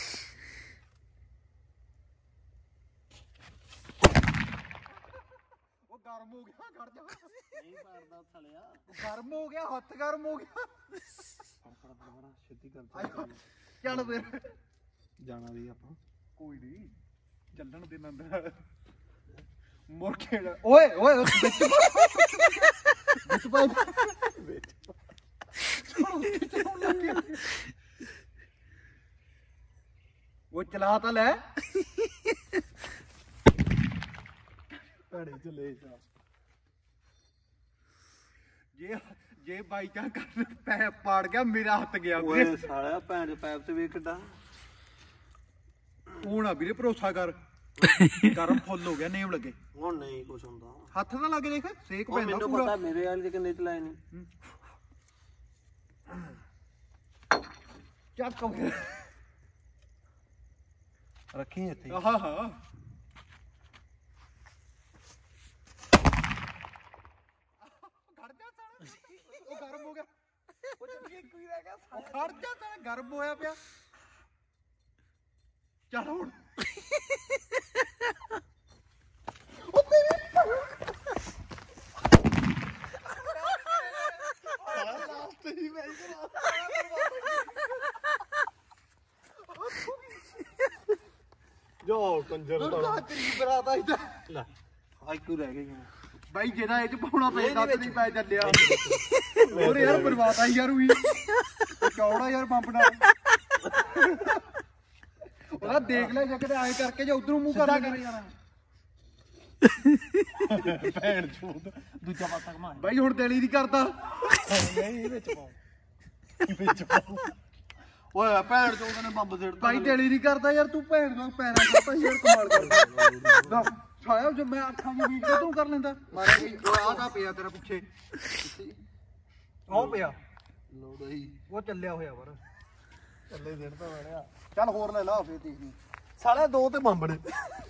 ਉਹ ਗਰਮ ਹੋ ਗਿਆ ਖੜ ਜਾ
ਨਹੀਂ ਮਾਰਦਾ ਥਲਿਆ
ਗਰਮ ਹੋ ਗਿਆ ਹੱਥ ਗਰਮ ਹੋ ਗਿਆ
ਫੜ ਫੜ ਫੜ ਛੇਤੀ ਕਰ
ਚੱਲ ਫਿਰ
ਜਾਣਾ ਵੀ ਆਪਾਂ
ਕੋਈ ਨਹੀਂ ਚੱਲਣ ਦੇ ਨੰਦ ਮੁਰਕੇ ਓਏ ਓਏ ਵਿੱਚ ਵਿੱਚ ਪਾ ਵਿੱਚ ਉਹ ਚਲਾ ਤਾਂ ਲੈ
ਭੈੜੇ ਚਲੇ ਜਾ
ਜੇ ਜੇ ਬਾਈ ਚਾਂ ਕਰ ਪੈਪ ਪਾੜ ਗਿਆ ਮੇਰਾ ਹੱਥ ਗਿਆ
ਓਏ ਸਾਲਿਆ ਭੈਣ ਦੇ ਪੈਪ ਤੇ ਵੇਖ ਕਿੱਡਾ
ਹੁਣ ਆ ਵੀਰੇ ਭਰੋਸਾ ਕਰ ਗਰਮ ਫੁੱਲ ਹੋ ਗਿਆ ਨੇਮ ਲੱਗੇ
ਹੁਣ ਨਹੀਂ ਕੁਛ ਹੁੰਦਾ
ਹੱਥ ਨਾ ਲੱਗੇ ਦੇਖ ਸੇਕ
ਉਹ
ਪੈਂਦਾ
ਮੈਨੂੰ
ਪੂਰਾ
ਪਤਾ ਮੇਰੇ ਵਾਲੇ ਦੇ ਕਿੰਨੇ ਚਲਾਏ ਨੇ
ਚੱਕ ਹੋ ਗਿਆ
ਰੱਖੀ ਇੱਥੇ
ਹਾਂ ਹਾਂ ਖੜ ਜਾ ਸਾਲਾ ਉਹ ਗਰਮ ਹੋ ਗਿਆ ਉਹ ਚੱਲੀ ਇੱਕ ਹੀ ਰਹਿ ਗਿਆ ਉਹ ਖੜ ਜਾ ਸਾਲਾ ਗਰਮ ਹੋਇਆ ਪਿਆ ਚੱਲ ਹੁਣ ਉਹ ਤੇਰੀ ਲਾਸਟ ਹੀ ਮੈਂ
ਜੋ ਕੰਜਰ
ਦੁਰਗਾ ਤੇਰੀ ਬਰਾਤ ਆਈ ਤਾਂ
ਲੈ ਆਈ ਕੋ ਰਹਿ ਗਈ
ਬਾਈ ਜਿਹੜਾ ਇਹ ਚ ਪਾਉਣਾ ਪੈਂਦਾ ਤੇ ਨਹੀਂ ਪੈ ਚੱਲਿਆ ਹੋਰ ਯਾਰ ਬਰਬਾਦ ਆਈ ਯਾਰ ਉਹੀ ਚੌੜਾ ਯਾਰ ਪੰਪ ਨਾਲ ਉਹਦਾ ਦੇਖ ਲੈ ਜੇ ਕਿਤੇ ਐਂ ਕਰਕੇ ਜੇ ਉਧਰੋਂ ਮੂੰਹ ਕਰਦਾ ਕਰ ਯਾਰ
ਭੈਣ ਚੋਦ ਦੂਜਾ ਪਾਸਾ ਘਮਾ
ਬਾਈ ਹੁਣ ਦਿਲ ਹੀ ਨਹੀਂ ਕਰਦਾ
ਨਹੀਂ ਵਿੱਚ ਪਾਓ ਵਿੱਚ ਪਾਓ ਓਏ ਭੈਣ ਚੋਦ ਨੇ ਬੰਬ ਸਿੱਟ
ਬਾਈ ਦਿਲ ਹੀ ਨਹੀਂ ਕਰਦਾ ਯਾਰ ਤੂੰ ਭੈਣ ਦਾ ਪੈਰਾਂ ਕਰਦਾ ਯਾਰ ਕਮਾਲ ਕਰਦਾ ਸਾਇਆ ਜੋ ਮੈਂ ਅੱਖਾਂ ਦੀ ਵੀਡੀਓ ਤੂੰ ਕਰ ਲੈਂਦਾ ਮਾਰੇ ਗਈ ਉਹ ਆਹ ਤਾਂ ਪਿਆ ਤੇਰਾ ਪਿੱਛੇ ਉਹ ਪਿਆ
ਲੋੜ ਹੀ
ਉਹ ਚੱਲਿਆ ਹੋਇਆ ਵਰ
ਥੱਲੇ ਸਿੱਟ ਤਾਂ ਵੜਿਆ
ਚੱਲ ਹੋਰ ਲੈ ਲਾ ਫੇਰ ਦੇਖੀ
ਸਾਲੇ ਦੋ ਤੇ ਬੰਬ ਨੇ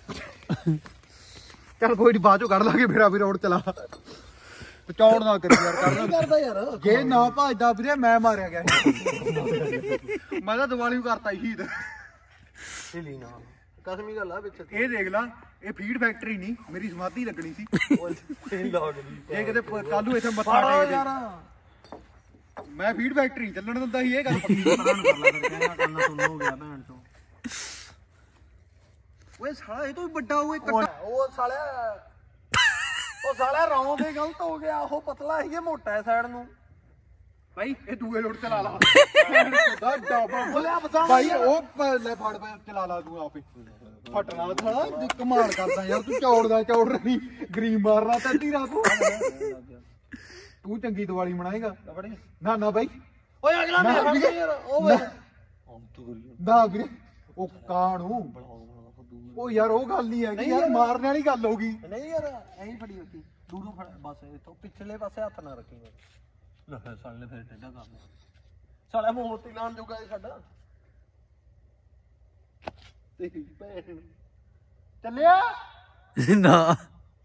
ਚੱਲ ਕੋਈ ਨਹੀਂ ਬਾਅਦ ਚੋਂ ਕੱਢ ਲਾਂਗੇ ਫੇਰ ਆ ਵੀ ਰੋਡ ਚਲਾ ਪਚੌੜ ਨਾ ਕਰੀ ਯਾਰ
ਕੀ ਕਰਦਾ ਯਾਰ
ਜੇ ਨਾ ਭਜਦਾ ਵੀਰੇ ਮੈਂ ਮਾਰਿਆ ਗਿਆ ਮੈਂ ਤਾਂ ਦੀਵਾਲੀ ਨੂੰ ਕਰਤਾ ਸ਼ਹੀਦ
ਹਿਲੀ ਨਾ ਕਸਮੀ ਗੱਲ ਆ ਵਿੱਚ
ਇਹ ਦੇਖ ਲਾ ਇਹ ਫੀਡ ਫੈਕਟਰੀ ਨਹੀਂ ਮੇਰੀ ਸਮਾਧੀ ਲੱਗਣੀ ਸੀ
ਓਏ ਲੋੜ ਨਹੀਂ
ਇਹ ਕਿਤੇ ਕੱਲੂ ਇੱਥੇ ਮੱਥਾ ਟੇਕਦੇ ਮੈਂ ਫੀਡ ਫੈਕਟਰੀ ਚੱਲਣ ਦਿੰਦਾ ਸੀ ਇਹ ਗੱਲ ਪੱਕੀ
ਪਰਾਂ ਕਰ ਲਾ ਫਿਰ ਕਹਿਣਾ ਕਰਨਾ ਸੁਣ ਹੋ ਗਿਆ ਭੈਣ ਚੋਂ
ਓਏ ਸਾਲਾ ਇਹ ਤੋਂ ਵੀ ਵੱਡਾ ਓਏ
ਉਹ ਸਾਲਿਆ ਉਹ ਸਾਲਿਆ ਰੌਂ ਦੇ ਗਲਤ ਹੋ ਗਿਆ ਉਹ ਪਤਲਾ ਸੀ ਇਹ ਮੋਟਾ ਹੈ ਸਾਈਡ ਨੂੰ
ਭਾਈ ਇਹ ਦੂਏ ਲੋਟ ਚਲਾ ਲਾ ਦਾ ਡਾਬਾ ਬੋਲਿਆ ਬਸਾ ਭਾਈ ਉਹ ਪ- ਲੈ ਫੜ ਪੈ ਚਲਾ ਲਾ ਤੂੰ ਆਪੇ ਫਟਣਾ ਥੜਾ ਤੂੰ ਕਮਾਲ ਕਰਦਾ ਯਾਰ ਤੂੰ ਚੌੜਦਾ ਚੌੜ ਰਹੀ ਗਰੀਬ ਮਾਰਨਾ ਤੇ ਅੱਧੀ ਰਾਤ ਨੂੰ ਤੂੰ ਚੰਗੀ ਦੀਵਾਲੀ ਮਨਾਏਗਾ ਨਾ ਨਾ ਬਾਈ
ਓਏ ਅਗਲਾ
ਨਾ
ਮੈਂ
ਵੀਰੇ,
ਯਾਰ ਉਹ ਵੇ
ਨਾ ਵੀਰੇ ਉਹ ਕਾਣੂ ਉਹ ਯਾਰ ਉਹ ਗੱਲ ਨਹੀਂ ਹੈਗੀ ਯਾਰ ਮਾਰਨ ਵਾਲੀ ਗੱਲ ਹੋ ਗਈ
ਨਹੀਂ ਯਾਰ ਐਂ ਫੜੀ ਰੱਖੀ ਦੂਰੋਂ ਫੜ ਬਸ ਇਥੋਂ ਪਿਛਲੇ ਪਾਸੇ ਹੱਥ ਨਾ ਰੱਖੀ ਲੈ ਸਾਲੇ ਫਿਰ ਟੇਡਾ ਕੰਮ ਸਾਲਾ ਮੋਤੀ ਲਾਉਣ ਜੋਗਾ ਇਹ ਸਾਡਾ ਤੇਰੀ ਭੈਣ
ਚੱਲਿਆ
ਨਾ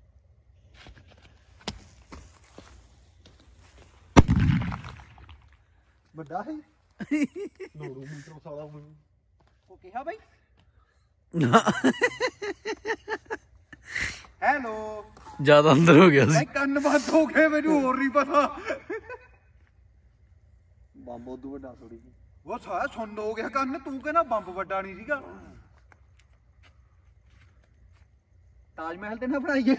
ਵੱਡਾ ਹੈ
ਲੋੜੂ ਮੀਟਰ ਸਾਲਾ ਮੈਨੂੰ
ਉਹ ਕਿਹਾ ਬਾਈ
ਨਾ
ਹੈਲੋ
ਜਿਆਦਾ ਅੰਦਰ ਹੋ ਗਿਆ ਸੀ
ਭਾਈ ਕੰਨ ਬੰਦ ਹੋ ਗਏ ਮੈਨੂੰ ਹੋਰ ਨਹੀਂ ਪਤਾ
ਬੰਬ ਉਦੋਂ ਵੱਡਾ ਥੋੜੀ ਜਿਹੀ
ਉਹ ਸਾਰਾ ਸੁੰਨ ਹੋ ਗਿਆ ਕੰਨ ਤੂੰ ਕਹਿੰਦਾ ਬੰਬ ਵੱਡਾ ਨਹੀਂ ਸੀਗਾ ਤਾਜ ਮਹਿਲ ਤੇ ਨਾ ਬਣਾਈਏ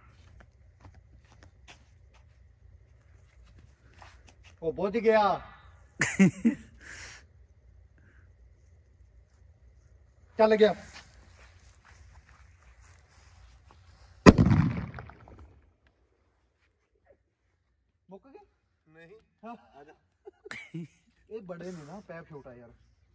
ਉਹ ਬੁੱਝ ਗਿਆ ਚੱਲ ਗਿਆ ਮੁੱਕ ਗਏ
ਨਹੀਂ
ਹਾਂ
ਆ ਜਾ
ਇਹ ਬੜੇ ਨੇ ਨਾ ਪੈਪ ਛੋਟਾ ਯਾਰ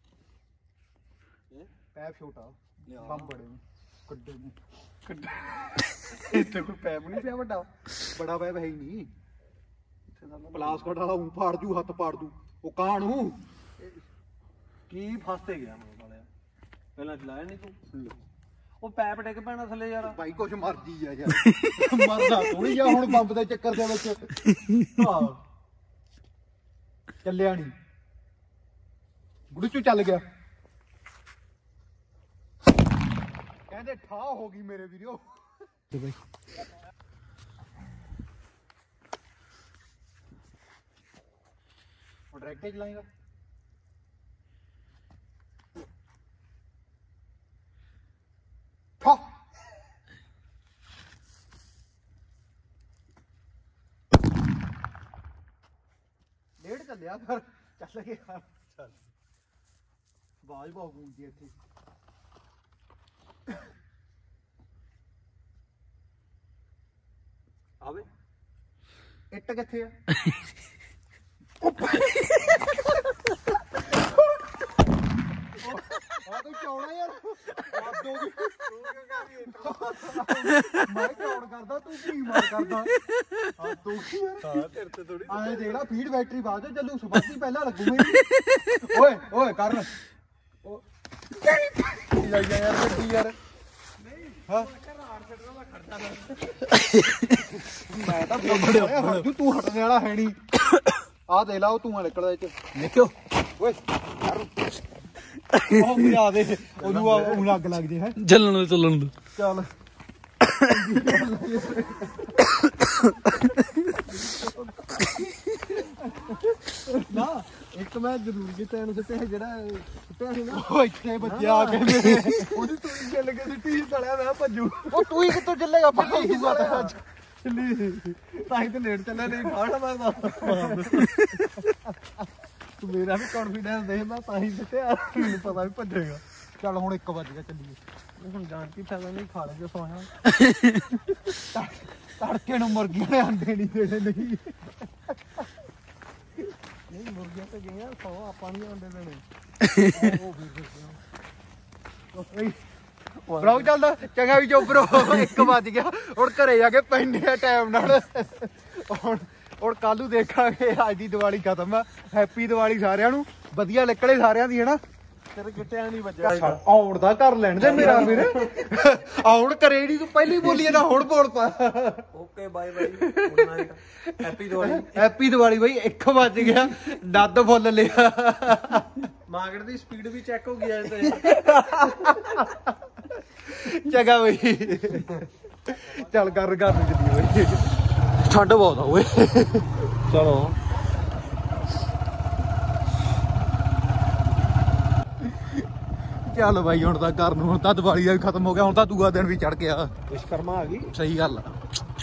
ਇਹ
ਪੈਪ ਛੋਟਾ
ਲਿਆ।
ਬੰਬ ਬੜੇ ਨੇ ਕੱਡੇ ਨੇ ਕੱਡੇ ਇੱਥੇ ਕੋਈ ਪੈਪ ਨਹੀਂ ਪਿਆ ਵੱਡਾ ਬੜਾ ਪੈਪ ਹੈ ਹੀ ਨਹੀਂ
ਇੱਥੇ ਦਾ
ਪਲਾਸਕਟ ਵਾਲਾ ਉਂ ਫਾੜ ਜੂ ਹੱਥ ਪਾੜ ਦੂ ਉਹ ਕਾਣੂ
ਕੀ ਫਸਤੇ ਗਿਆ ਮੈਨੂੰ ਸਾਲਿਆ ਪਹਿਲਾਂ ਚਲਾਇਆ ਨਹੀਂ ਤੂੰ ਉਹ ਪੈਪ ਡਿੱਗ ਪੈਣਾ ਥੱਲੇ ਯਾਰ
ਭਾਈ ਕੁਛ ਮਰਜੀ ਆ ਯਾਰ ਮਰਦਾ ਥੋੜੀ ਆ ਹੁਣ ਬੰਬ ਦੇ ਚੱਕਰ ਦੇ ਵਿੱਚ ਹਾਂ ਚੱਲਿਆ ਨਹੀਂ ਗੁੜੀ ਚੋਂ ਚੱਲ ਗਿਆ ਕਹਿੰਦੇ ਠਾ ਹੋ ਗਈ ਮੇਰੇ ਵੀਰੋ ਤੇ ਭਾਈ ਉਹ ਡਾਇਰੈਕਟ ਚਲਾਏਗਾ ਠਾ ਡੇਢ ਚੱਲਿਆ ਫਿਰ ਚੱਲ ਗਿਆ ਚੱਲ ਆਵਾਜ਼ ਬਹੁਤ ਗੂੰਜੀ ਇੱਥੇ ਇੱਟ ਕਿੱਥੇ ਆ ਆ ਤੂੰ ਚੌੜਾ ਯਾਰ ਹੱਦ ਹੋ ਗਈ ਤੂੰ ਕਿਉਂ ਕਹਿੰਦੀ ਇੱਟ ਮੈਂ ਚੌੜ ਕਰਦਾ ਤੂੰ ਕੀ ਮਾਰ ਕਰਦਾ ਆ ਤੂੰ ਕੀ ਯਾਰ ਹਾਂ ਤੇਰੇ ਤੇ ਥੋੜੀ ਆਏ ਦੇਖ ਲੈ ਫੀਡ ਫੈਕਟਰੀ ਬਾਅਦ ਚ ਚੱਲੂ ਸਪਾਤੀ ਪਹਿਲਾਂ ਲੱਗੂ ਮੇਰੀ ਓਏ ਓਏ ਕਰਨ ਓ ਯਾਰ ਯਾਰ ਗੱਡੀ ਯਾਰ ਨਹੀਂ ਹਾਂ ਮੈਂ ਤਾਂ ਬੜੇ ਤੂੰ ਹਟਣ ਵਾਲਾ ਹੈ ਨਹੀਂ ਆ ਦੇ ਲਾ ਉਹ ਧੂਆਂ ਨਿਕਲਦਾ ਇਹ ਚ
ਦੇਖਿਓ
ਓਏ ਉਹ ਮਿਲਾ ਦੇ ਉਹਨੂੰ ਉਹ ਲੱਗ ਲੱਗ ਜੇ ਹੈ
ਚੱਲਣ ਨੂੰ ਚੱਲਣ ਨੂੰ
ਚੱਲ ਨਾ ਇੱਕ ਮੈਂ ਜ਼ਰੂਰ ਕੀਤਾ ਇਹਨੂੰ ਸਿੱਟਿਆ ਜਿਹੜਾ ਸਿੱਟਿਆ ਸੀ ਨਾ ਉਹ ਇੱਥੇ ਬੱਜਿਆ ਆ ਕੇ ਮੇਰੇ ਉਹਦੀ ਤੂੰ ਚੱਲ ਕੇ ਸਿੱਟੀ ਤਲਿਆ ਮੈਂ ਭੱਜੂ ਉਹ ਤੂੰ ਹੀ ਕਿੱਥੋਂ ਚੱਲੇਗਾ ਭੱਜੀ ਚੱਲੀ ਤਾਂ ਹੀ ਤੇ ਲੇਟ ਚੱਲਿਆ ਨਹੀਂ ਖਾਣਾ ਮੈਂ ਤੂੰ ਮੇਰਾ ਵੀ ਕੌਨਫੀਡੈਂਸ ਦੇਖਦਾ ਤਾਂ ਹੀ ਸਿੱਟਿਆ ਮੈਨੂੰ ਪਤਾ ਵੀ ਭੱਜੇਗਾ ਚੱਲ ਹੁਣ ਇੱਕ ਵੱਜ ਗਿਆ ਚੱਲੀਏ ਹੁਣ ਜਾਣ ਕੀ ਫਾਇਦਾ ਨਹੀਂ ਖਾ ਲੈ ਕੇ ਸੋਣਾ ਤੜਕੇ ਨੂੰ ਮੁਰਗੀਆਂ ਨੇ ਅੰਡੇ ਨਹੀਂ ਦੇਣੇ ਨਹੀਂ ਨਹੀਂ ਮੁਰਗੀਆਂ ਤੇ ਗਈਆਂ ਸੌ ਆਪਾਂ ਨਹੀਂ ਅੰਡੇ ਦੇਣੇ ਉਹ ਵੀ ਬਲੌਗ ਚੱਲਦਾ ਚੰਗਾ ਵੀ ਚੁੱਪ ਰਹੋ ਇੱਕ ਵੱਜ ਗਿਆ ਹੁਣ ਘਰੇ ਜਾ ਕੇ ਪੈਂਦੇ ਆ ਟਾਈਮ ਨਾਲ ਹੁਣ ਹੁਣ ਕੱਲ ਨੂੰ ਦੇਖਾਂਗੇ ਅੱਜ ਦੀ ਦੀਵਾਲੀ ਖਤਮ ਆ ਹੈਪੀ ਦੀਵਾਲੀ ਸਾਰਿਆਂ ਨੂੰ ਵਧੀਆ ਨਿਕਲੇ ਸਾਰਿਆਂ ਦੀ ਹਨਾ ਤੇਰੇ ਗਿੱਟਿਆਂ ਨਹੀਂ ਵੱਜਿਆ ਆਉਣ ਦਾ ਕਰ ਲੈਣ ਦੇ ਮੇਰਾ ਵੀਰ ਆਉਣ ਕਰੇ ਨਹੀਂ ਤੂੰ ਪਹਿਲੀ ਬੋਲੀ ਨਾ ਹੁਣ ਬੋਲ ਪਾ
okay bye bye good night happy Diwali
happy Diwali ਬਾਈ ਇੱਕ ਵੱਜ ਗਿਆ ਦੱਦ ਫੁੱਲ ਲਿਆ
ਮਾਰਕੀਟ ਦੀ ਸਪੀਡ ਵੀ ਚੈੱਕ ਹੋ ਗਈ ਐ ਤੇ
ਚੰਗਾ ਬਈ ਚੱਲ ਕਰ ਘਰ ਨੂੰ ਚੱਲੀਏ ਬਈ
ਠੰਡ ਬਹੁਤ ਆ ਓਏ
ਚਲੋ ਚੱਲ ਬਾਈ ਹੁਣ ਤਾਂ ਘਰ ਨੂੰ ਹੁਣ ਤਾਂ ਦੀਵਾਲੀ ਦਾ ਵੀ ਖਤਮ ਹੋ ਗਿਆ ਹੁਣ ਤਾਂ ਦੂਆ ਦਿਨ ਵੀ ਚੜ ਗਿਆ
ਵਿਸ਼ਕਰਮਾ ਆ ਗਈ
ਸਹੀ ਗੱਲ ਆ